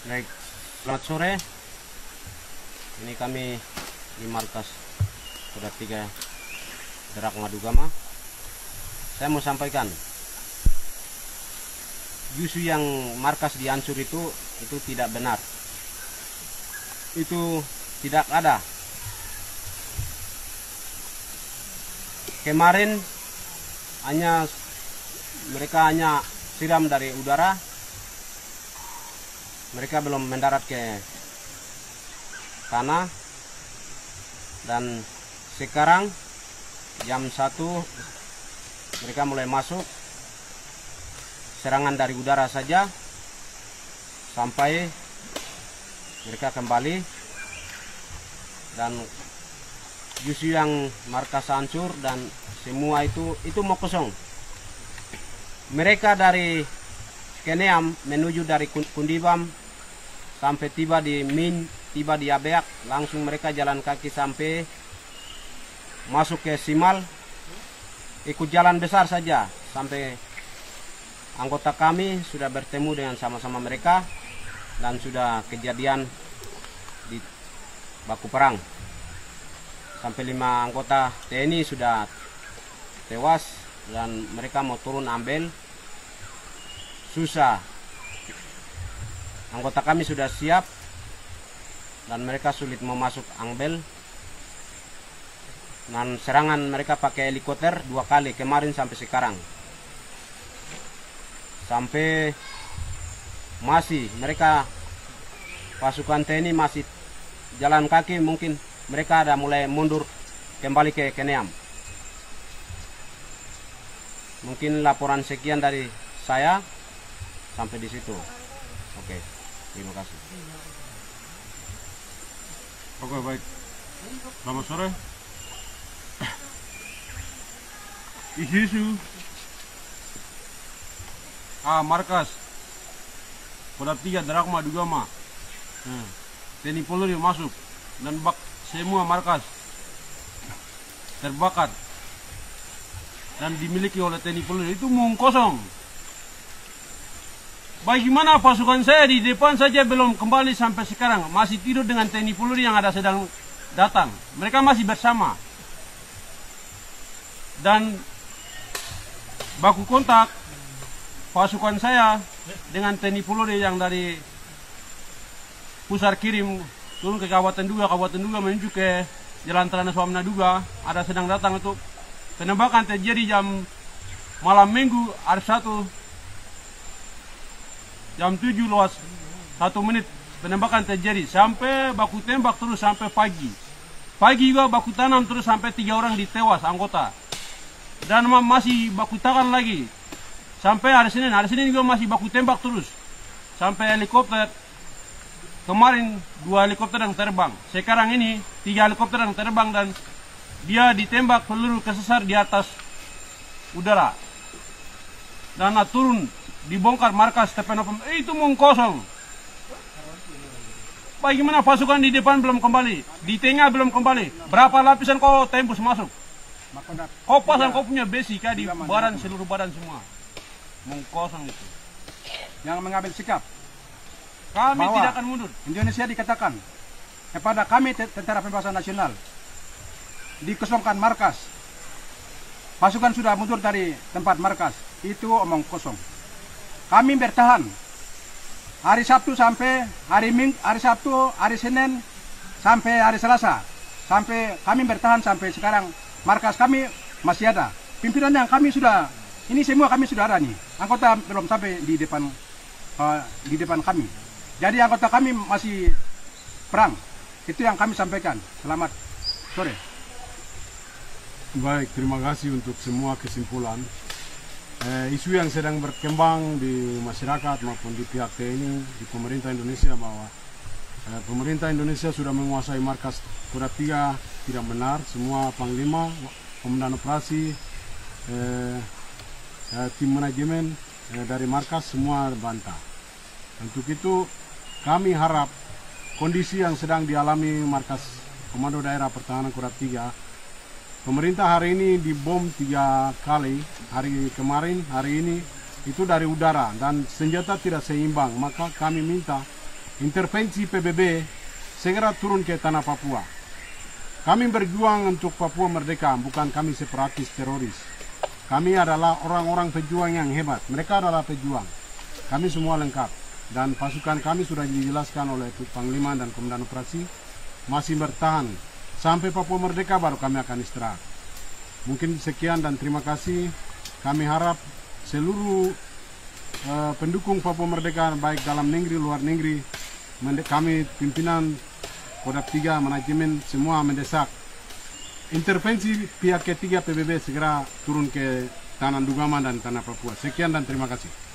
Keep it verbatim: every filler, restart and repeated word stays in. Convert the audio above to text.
Baik, selamat sore. Ini kami di markas Kodat tiga Derak Madugama. Saya mau sampaikan, justru yang markas dihancur itu itu tidak benar. Itu tidak ada. Kemarin hanya mereka hanya siram dari udara. Mereka belum mendarat ke tanah, dan sekarang jam satu mereka mulai masuk serangan dari udara saja sampai mereka kembali, dan justru yang markas hancur dan semua itu itu mau kosong. Mereka dari Keneam menuju dari Kundibam sampai tiba di Min, tiba di Abeak, langsung mereka jalan kaki sampai masuk ke Simal, ikut jalan besar saja sampai anggota kami sudah bertemu dengan sama-sama mereka dan sudah kejadian di baku perang. Sampai lima anggota T N I sudah tewas dan mereka mau turun ambil, susah. Anggota kami sudah siap dan mereka sulit mau masuk Angbel. Dan serangan mereka pakai helikopter dua kali kemarin sampai sekarang. Sampai masih mereka pasukan T N I masih jalan kaki, mungkin mereka ada mulai mundur kembali ke Keneam. Mungkin laporan sekian dari saya sampai di situ. Oke, terima kasih. Oke, baik. Selamat sore. Isu ah markas Kodat tiga Derak Madugama. Nah, T N I Polri masuk dan bak semua markas terbakar dan dimiliki oleh T N I Polri itu mung kosong. Bagaimana pasukan saya di depan saja belum kembali sampai sekarang, masih tidur dengan T N I Polri yang ada sedang datang. Mereka masih bersama. Dan baku kontak pasukan saya dengan T N I Polri yang dari pusar kirim turun ke Kabupaten Duga, Kabupaten Duga menuju ke Jalan Trana Swamna Duga, ada sedang datang untuk penembakan terjadi jam malam minggu hari satu jam tujuh luas satu menit penembakan terjadi sampai baku tembak terus sampai pagi. Pagi juga baku tanam terus sampai tiga orang ditewas anggota. Dan masih baku tangan lagi sampai hari Senin. Hari Senin juga masih baku tembak terus sampai helikopter. Kemarin dua helikopter yang terbang. Sekarang ini tiga helikopter yang terbang dan dia ditembak peluru kesesar di atas udara. Dan turun dibongkar markas T P N O. Eh, itu mung kosong. Bagaimana pasukan di depan belum kembali, di tengah belum kembali. Berapa lapisan kau tembus masuk? Kau pasang kau punya besi kah di badan, seluruh badan semua. Mung kosong itu. Yang mengambil sikap Kami bahwa tidak akan mundur. Indonesia dikatakan kepada kami Tentara Pembebasan Nasional dikosongkan markas. Pasukan sudah mundur dari tempat markas. Itu omong kosong. Kami bertahan hari Sabtu sampai hari Minggu, hari Sabtu, hari Senin sampai hari Selasa. Sampai kami bertahan sampai sekarang markas kami masih ada. Pimpinan yang kami sudah, ini semua kami sudah ada nih. Anggota belum sampai di depan uh, di depan kami. Jadi anggota kami masih perang. Itu yang kami sampaikan. Selamat sore. Baik, terima kasih untuk semua kesimpulan. Eh, isu yang sedang berkembang di masyarakat maupun di pihak T N I, di pemerintah Indonesia bahwa eh, pemerintah Indonesia sudah menguasai markas Kodat tiga tidak benar. Semua panglima, komandan operasi, eh, eh, tim manajemen eh, dari markas semua bantah. Untuk itu kami harap kondisi yang sedang dialami markas Komando Daerah Pertahanan Kodat tiga, pemerintah hari ini dibom tiga kali, hari kemarin, hari ini, itu dari udara dan senjata tidak seimbang. Maka kami minta intervensi P B B segera turun ke tanah Papua. Kami berjuang untuk Papua merdeka, bukan kami separatis teroris. Kami adalah orang-orang pejuang yang hebat. Mereka adalah pejuang. Kami semua lengkap. Dan pasukan kami sudah dijelaskan oleh Panglima dan Komandan Operasi masih bertahan. Sampai Papua merdeka baru kami akan istirahat. Mungkin sekian dan terima kasih. Kami harap seluruh uh, pendukung Papua merdeka baik dalam negeri luar negeri, kami pimpinan Kodam tiga manajemen semua mendesak intervensi pihak ketiga P B B segera turun ke tanah Dugama dan tanah Papua. Sekian dan terima kasih.